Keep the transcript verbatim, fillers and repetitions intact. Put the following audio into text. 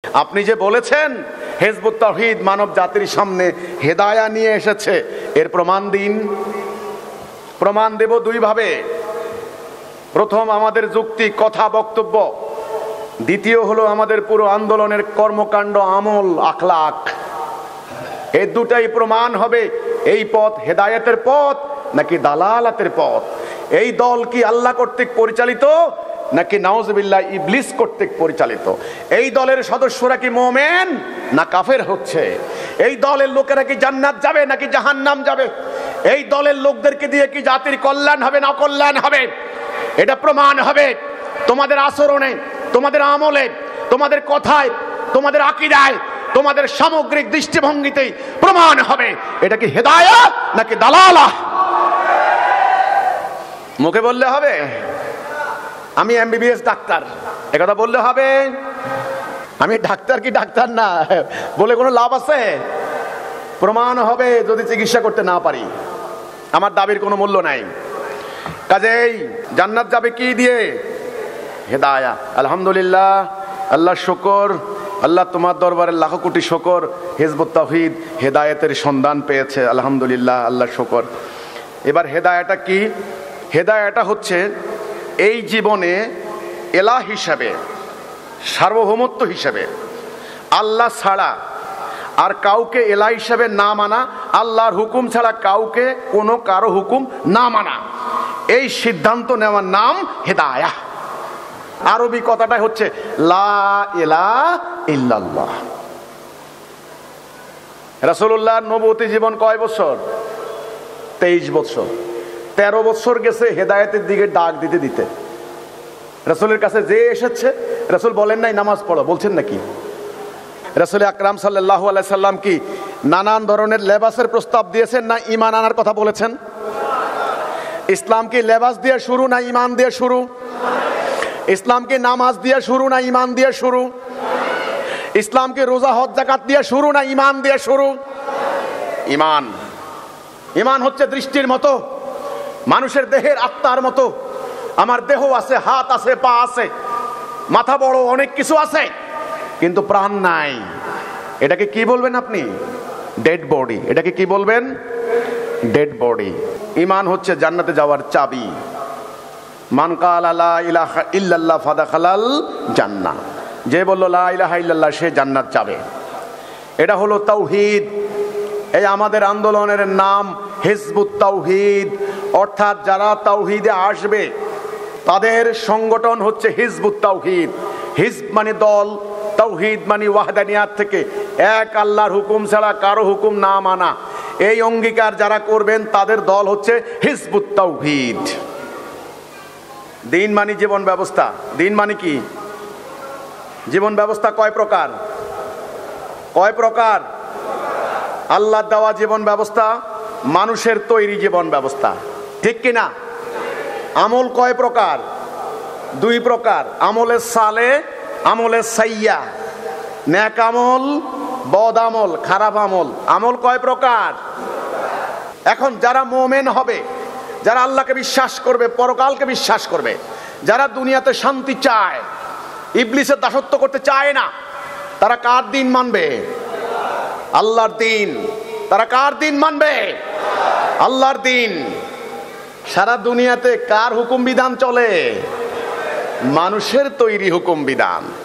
আপনি যে বলেছেন হিজবুত তাওহীদ মানব জাতির সামনে হেদায়া নিয়ে এসেছে, এর প্রমাণ দিন। প্রমাণ দেব দুই ভাবে। প্রথম আমাদের যুক্তি, কথা, বক্তব্য। দ্বিতীয় হলো আমাদের পুরো আন্দোলনের কর্মকাণ্ড, আমল, আখলাক। এই দুটাই প্রমাণ হবে এই পথ হেদায়েতের পথ নাকি দালালাতের পথ। এই দল কি আল্লাহ কর্তৃক পরিচালিত নাকি নাউজুবিল্লাহ ইবলিস কর্তৃক পরিচালিত। এই দলের সদস্যরা কি মুমিন না কাফের হচ্ছে। এই দলের লোকেরা কি জান্নাত যাবে নাকি জাহান্নাম যাবে। এই দলের লোকদেরকে দিয়ে কি জাতির কল্যাণ হবে না অকল্যাণ হবে। এটা প্রমাণ হবে তোমাদের আচরণে, তোমাদের আমলে, তোমাদের কথায়, তোমাদের আকীদায়, তোমাদের সামগ্রিক দৃষ্টিভঙ্গিতেই প্রমাণ হবে এটা কি হেদায়েত নাকি দালালাহ। মুখে বললে হবে আমি এমবিবিএস ডাক্তার, একথা বললে হবে। আমি ডাক্তার কি ডাক্তার না বলে কোনো লাভ আছে? প্রমাণ হবে যদি চিকিৎসা করতে না পারি। আমার দাবির কোনো মূল্য নাই। কাজেই জান্নাত যাবে কি দিয়ে? হেদায়া। আলহামদুলিল্লাহ, আল্লাহ শুকর, আল্লাহ তোমার দরবারে লাখো কোটি শুকর, হিজবুত তাওহীদ হেদায়েতের সন্ধান পেয়েছে। আলহামদুলিল্লাহ, আল্লাহ শুকর। এবার হেদায়াটা কি? হেদায়াটা হচ্ছে এই জীবনে এলাহ হিসাবে, সার্বভৌমত্ব হিসাবে আল্লাহ ছাড়া আর কাউকে এলাহ হিসাবে না মানা, আল্লাহর হুকুম ছাড়া কাউকে কোনো কারো হুকুম না মানা, এই সিদ্ধান্ত নেওয়ার নাম হেদায়াহ। আরবি কথাটা হচ্ছে লা ইলাহা ইল্লাল্লাহ। রাসূলুল্লাহর নবুয়তি জীবন কয় বছর? তেইশ বছর। তেরো বছর গেছে হেদায়েতের দিকে ডাক দিতে দিতে। রাসূলের কাছে যে এসেছে, রাসূল বলেন নাই নামাজ পড়ো, বলছেন নাকি? রাসূল আকরাম সাল্লাল্লাহু আলাইহি সাল্লাম কি নানান ধরনের লেবাসের প্রস্তাব দিয়েছেন না ঈমান আনার কথা বলেছেন? ইসলাম কি লেবাস দিয়ে শুরু না ঈমান দিয়ে শুরু? ইসলাম কি নামাজ দিয়ে শুরু না ঈমান দিয়ে শুরু? ইসলাম কি রোজা হজ যাকাত দিয়ে শুরু না ঈমান দিয়ে শুরু? ঈমান। ঈমান হচ্ছে দৃষ্টির মতো, মানুষের দেহের আত্মার মতো। আমার দেহ আছে, হাত আছে, পা আছে, মাথা বড়, অনেক কিছু আছে, কিন্তু প্রাণ নাই। এটাকে কি বলবেন আপনি? Dead body. এটাকে কি বলবেন? Dead body. ঈমান হচ্ছে জান্নাতে যাওয়ার চাবি। মান ক্বালা লা ইলাহা ইল্লাল্লাহ ফাদাখালাল জান্নাহ, যে বলল লা ইলাহা ইল্লাল্লাহ সে জান্নাত যাবে। এটা হলো তাওহীদ। এই আমাদের আন্দোলনের নাম হিজবুত তাওহীদ, অর্থাৎ যারা তাওহীদে আসবে তাদের সংগঠন হচ্ছে হিজবুত তাওহীদ। হিজব মানে দল, তাওহীদ মানে ওয়াহদানিয়াত থেকে এক আল্লাহর হুকুম ছাড়া কারো হুকুম না মানা। এই অঙ্গীকার যারা করবেন তাদের দল হচ্ছে হিজবুত তাওহীদ। দিন মানে জীবন ব্যবস্থা। দিন মানে কি? জীবন ব্যবস্থা কয় প্রকার? কয় প্রকার? আল্লাহ দেওয়া জীবন ব্যবস্থা, মানুষের তৈরি জীবন ব্যবস্থা, ঠিক কিনা? আমল কয় প্রকার? দুই প্রকার। আমলে সালে, আমলে সাইয়া। নেক আমল, বদ আমল, খারাপ আমল। আমল কয় প্রকার? এখন যারা মুমিন হবে, যারা আল্লাহকে বিশ্বাস করবে, পরকালকে বিশ্বাস করবে, যারা দুনিয়াতে শান্তি চায়, ইবলিসের দাসত্ব করতে চায় না, তারা কার দিন মানবে? আল্লাহর দিন। তারা কার দিন মানবে? আল্লাহর দিন। সারা দুনিয়াতে কার হুকুম বিধান চলে? মানুষের তৈরি হুকুম বিধান।